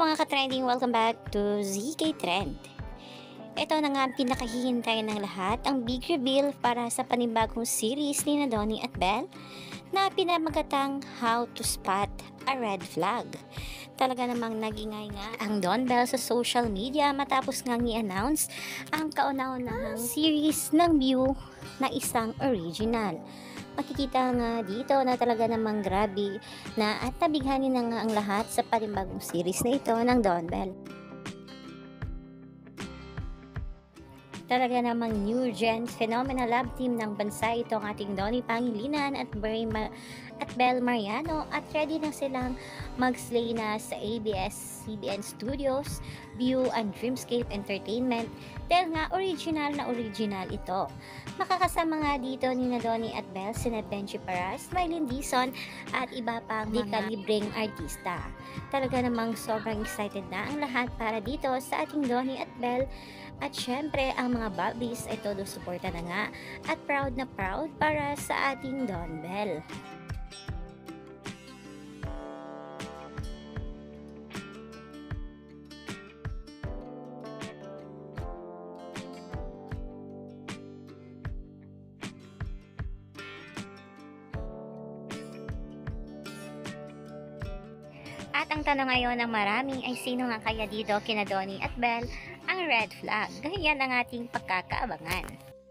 mga ka-trending, welcome back to ZK Trend. Ito na nga ang pinakahihintay ng lahat, ang big reveal para sa panibagong series ni Donnie at Belle na pinamagatang How to Spot a Red Flag. Talaga namang nagingay nga ang Don Belle sa social media matapos ngang i-announce ang kauna-unahang series ng View na isang original. Makikita nga dito na talaga namang grabe na at nabighanin na nga ang lahat sa panibagong series na ito ng Don Belle. Talaga namang new gen phenomenal love team ng bansa ito ang ating Donnie Pangilinan at Belle Mariano, at ready na silang mag-slay na sa ABS-CBN Studios, View and Dreamscape Entertainment dahil nga original ito. Makakasama nga dito ni Donnie at Belle sina Benji Paras, Mylene Dizon at iba pang di kalibreng artista. Talaga namang sobrang excited na ang lahat para dito sa ating Donnie at Belle. At syempre, ang mga Bobbies ay todo suporta na nga at proud na proud para sa ating Don Belle. At ang tanong ngayon ng marami ay sino nga kaya dito kina Donnie at Belle ang red flag? Ganyan ang ating pagkakaabangan.